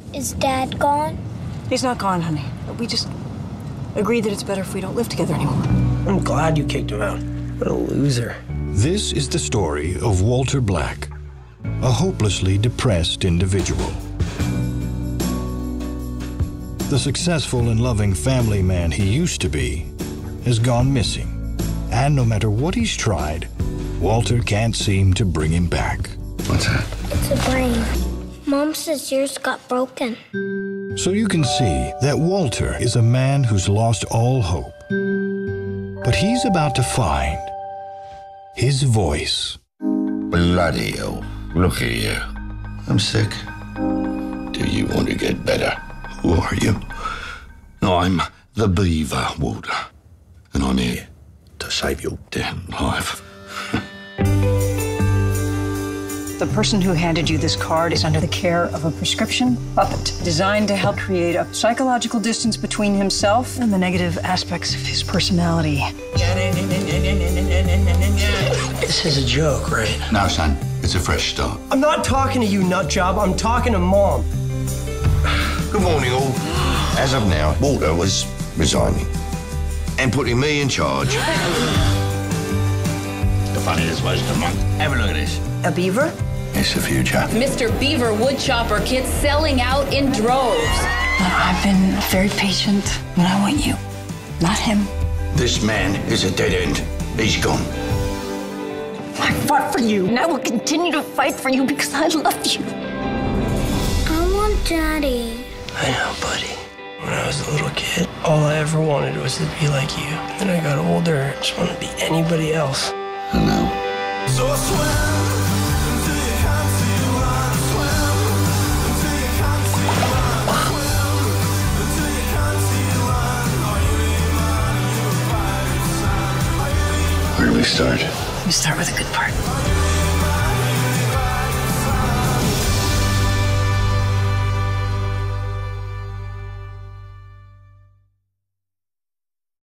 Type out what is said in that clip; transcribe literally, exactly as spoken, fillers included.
Is Dad gone? He's not gone, honey. We just agreed that it's better if we don't live together anymore. I'm glad you kicked him out. What a loser. This is the story of Walter Black, a hopelessly depressed individual. The successful and loving family man he used to be has gone missing. And no matter what he's tried, Walter can't seem to bring him back. What's that? It's a brain. Mom says yours got broken. So you can see that Walter is a man who's lost all hope. But he's about to find his voice. Bloody hell. Look at you. I'm sick. Do you want to get better? Who are you? I'm the Beaver, Walter. And I'm here to save your damn life. The person who handed you this card is under the care of a prescription puppet designed to help create a psychological distance between himself and the negative aspects of his personality. This is a joke, right? No, son. It's a fresh start. I'm not talking to you, nutjob. I'm talking to Mom. Good morning, all. As of now, Walter was resigning and putting me in charge. The funniest waste of month. Have a look at this. A beaver? It's the future. Mister Beaver woodchopper kits selling out in droves. I've been very patient, but I want you, not him. This man is a dead end. He's gone. I fought for you, and I will continue to fight for you because I love you. I want Daddy. I know, buddy. When I was a little kid, all I ever wanted was to be like you. And then I got older, I just wanted to be anybody else. I know. So I swim until you can't see one. Swim until you can't see one. Swim until you can't see one. Are you even? You're a pirate son. Are you even? Where do we start? We start with a good part.